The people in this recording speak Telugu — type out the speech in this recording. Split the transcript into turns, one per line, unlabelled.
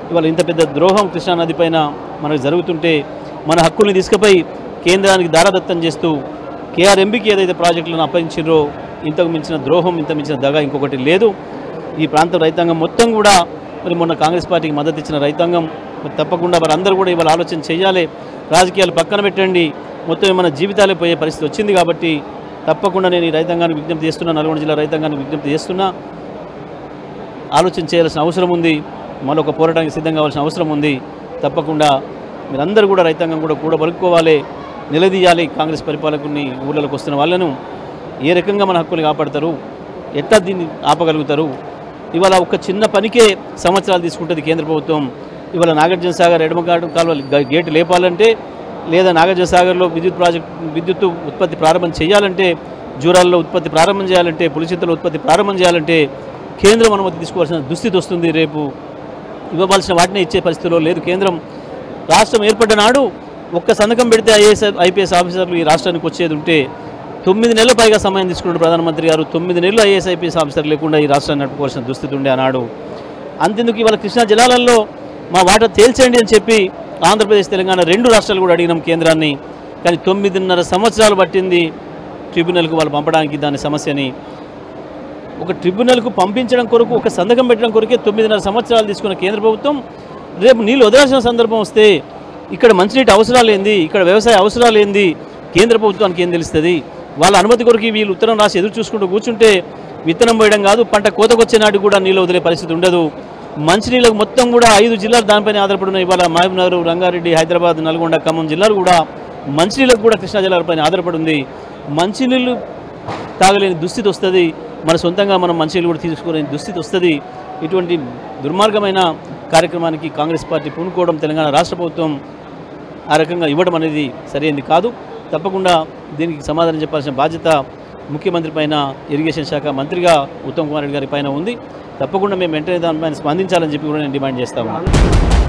ఇవాళ ఇంత పెద్ద ద్రోహం కృష్ణానది పైన మనకు జరుగుతుంటే మన హక్కుల్ని తీసుకుపోయి కేంద్రానికి దారాదత్తం చేస్తూ కేఆర్ఎంబీకి ఏదైతే ప్రాజెక్టులను అప్పగించారో ఇంతకు మించిన ద్రోహం, ఇంత మించిన దగ ఇంకొకటి లేదు. ఈ ప్రాంత రైతాంగం మొత్తం కూడా మరి మొన్న కాంగ్రెస్ పార్టీకి మద్దతు ఇచ్చిన రైతాంగం మరి తప్పకుండా వారందరూ కూడా ఇవాళ ఆలోచన చేయాలి. రాజకీయాలు పక్కన పెట్టండి, మొత్తం మన జీవితాలే పోయే పరిస్థితి వచ్చింది కాబట్టి తప్పకుండా నేను ఈ రైతాంగానికి విజ్ఞప్తి చేస్తున్నా, నల్గొండ జిల్లా రైతాంగానికి విజ్ఞప్తి చేస్తున్నా. ఆలోచన చేయాల్సిన అవసరం ఉంది, మరొక పోరాటానికి సిద్ధం కావాల్సిన అవసరం ఉంది. తప్పకుండా మీరందరూ కూడా రైతాంగం కూడా కూడబలుక్కోవాలి, నిలదీయాలి. కాంగ్రెస్ పరిపాలకుని ఊళ్ళలోకి వస్తున్న వాళ్ళను ఏ రకంగా మన హక్కులు కాపాడతారు, ఎట్లా దీన్ని ఆపగలుగుతారు? ఇవాళ ఒక చిన్న పనికే సంవత్సరాలు తీసుకుంటుంది కేంద్ర ప్రభుత్వం. ఇవాళ నాగార్జున సాగర్ ఎడమగాడు కాలువ గేటు లేపాలంటే, లేదా నాగార్జున సాగర్లో విద్యుత్ ఉత్పత్తి ప్రారంభం చేయాలంటే, జూరాల్లో ఉత్పత్తి ప్రారంభం చేయాలంటే, పులిచింతలో ఉత్పత్తి ప్రారంభం చేయాలంటే కేంద్రం అనుమతి తీసుకోవాల్సిన దుస్థితి వస్తుంది. రేపు ఇవ్వవలసిన వాటిని ఇచ్చే పరిస్థితిలో లేదు కేంద్రం. రాష్ట్రం ఏర్పడ్డ నాడు ఒక్క సంతకం పెడితే ఐపీఎస్ ఆఫీసర్లు ఈ రాష్ట్రానికి వచ్చేది ఉంటే 9 నెలల పైగా సమయం తీసుకున్నాడు ప్రధానమంత్రి గారు. 9 నెలలు ఐఏఎస్ ఐపీఎస్ ఆఫీసర్ లేకుండా ఈ రాష్ట్రాన్ని నడుపుకోవాల్సిన దుస్థితి ఉండే ఆనాడు. అంతెందుకు ఇవాళ కృష్ణా జలాలలో మా వాటా తేల్చండి అని చెప్పి ఆంధ్రప్రదేశ్, తెలంగాణ 2 రాష్ట్రాలు కూడా అడిగినాం కేంద్రాన్ని. కానీ 9.5 సంవత్సరాలు పట్టింది ట్రిబ్యునల్కు వాళ్ళు పంపడానికి దాని సమస్యని. ఒక ట్రిబ్యునల్కు పంపించడం కొరకు, ఒక సంతకం పెట్టడం కొరకే 9.5 సంవత్సరాలు తీసుకున్న కేంద్ర ప్రభుత్వం రేపు నీళ్ళు వదలాల్సిన సందర్భం వస్తే ఇక్కడ మంచినీటి అవసరాలు ఏంది, ఇక్కడ వ్యవసాయ అవసరాలు ఏంది కేంద్ర ప్రభుత్వానికి ఏం తెలుస్తుంది? వాళ్ళ అనుమతి కొరకు వీళ్ళు ఉత్తరం రాసి ఎదురు చూసుకుంటూ కూర్చుంటే విత్తనం పోయడం కాదు, పంట కోతకొచ్చే నాటికి కూడా నీళ్ళు వదిలే పరిస్థితి ఉండదు. మంచినీళ్ళకు మొత్తం కూడా 5 జిల్లాలు దానిపైన ఆధారపడి ఉన్నాయి. ఇవాళ మహబూబ్నగర్, రంగారెడ్డి, హైదరాబాద్, నల్గొండ, ఖమ్మం జిల్లాలు కూడా మంచినీళ్ళకు కూడా కృష్ణా జిల్లాలపైన ఆధారపడి ఉంది. మంచినీళ్ళు తాగలేని దుస్థితి వస్తుంది, మన సొంతంగా మనం మంచినీళ్ళు కూడా తీసుకోలేని దుస్థితి వస్తుంది. ఇటువంటి దుర్మార్గమైన కార్యక్రమానికి కాంగ్రెస్ పార్టీ పూనుకోవడం, తెలంగాణ రాష్ట్ర ప్రభుత్వం ఆ రకంగా ఇవ్వడం అనేది సరైనది కాదు. తప్పకుండా దీనికి సమాధానం చెప్పాల్సిన బాధ్యత ముఖ్యమంత్రి పైన, ఇరిగేషన్ శాఖ మంత్రిగా ఉత్తమ్ కుమార్ రెడ్డి గారి పైన ఉంది. తప్పకుండా మేము వెంటనే దానిపైన స్పందించాలని చెప్పి కూడా నేను డిమాండ్ చేస్తాము.